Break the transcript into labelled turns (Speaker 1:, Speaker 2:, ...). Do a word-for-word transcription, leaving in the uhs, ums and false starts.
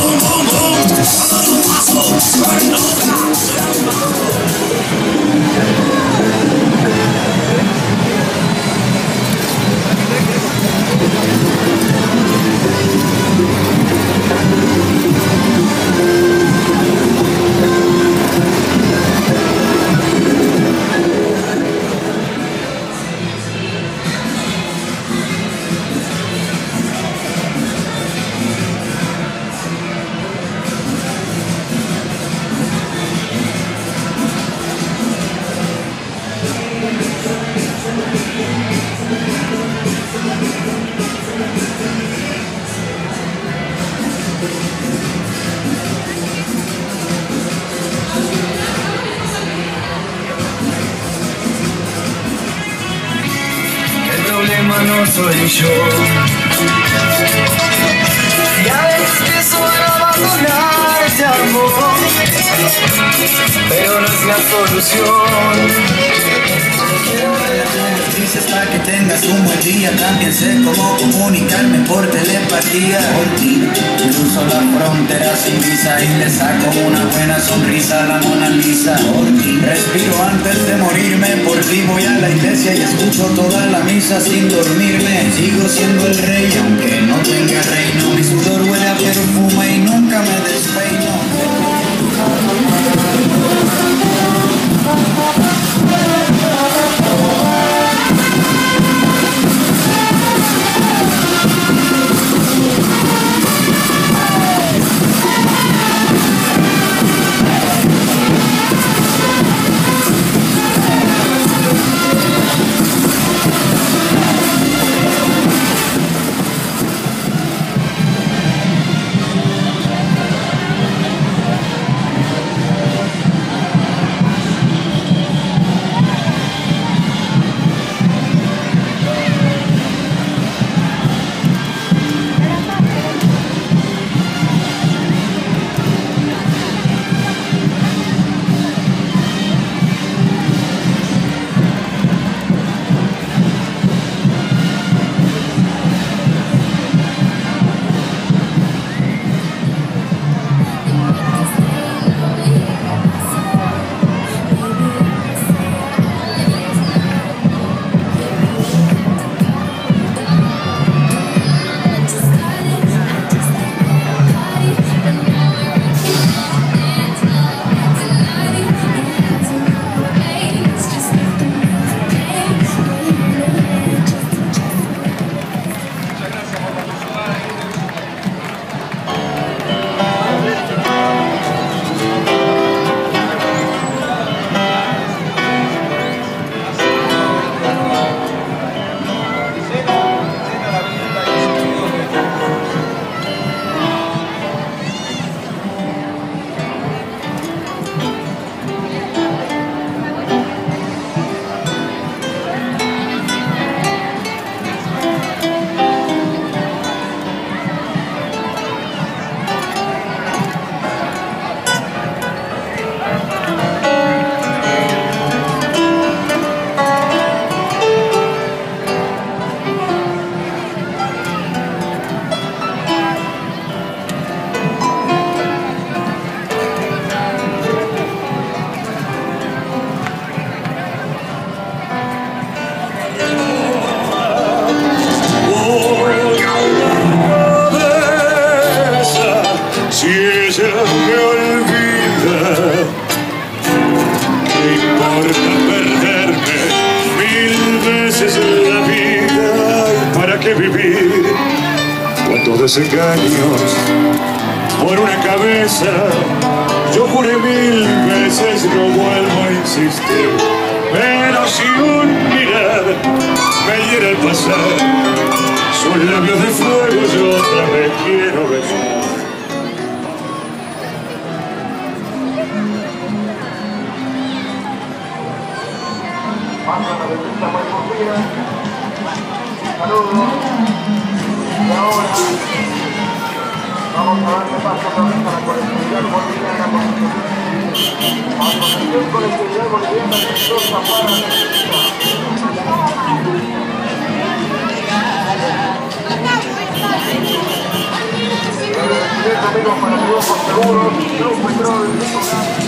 Speaker 1: No soy yo. Ya ves que suelo abandonarte, amor, pero no es la solución. Hasta que tengas un buen día, también sé cómo comunicarme por telepatía. Por ti cruzo la frontera sin visa y te saco una buena sonrisa a la Mona Lisa. Por ti respiro antes de morirme, por ti voy a la iglesia y escucho toda la misa sin dormirme. Sigo siendo el rey aunque no tenga reino, mi sudor huele a perfume y nunca me despeino.
Speaker 2: Desengaños por una cabeza, yo juré mil veces no vuelvo a insistir, pero si un mirar me hiera al pasar, sus labios de fuego yo otra vez quiero besar.
Speaker 3: Saludos. Y ahora vamos a darle paso otra vez a la colectividad boliviana. A la Asociación Colectividad Boliviana de Mendoza para Mendoza. amigos para Grupo Seguros, Club Petrol,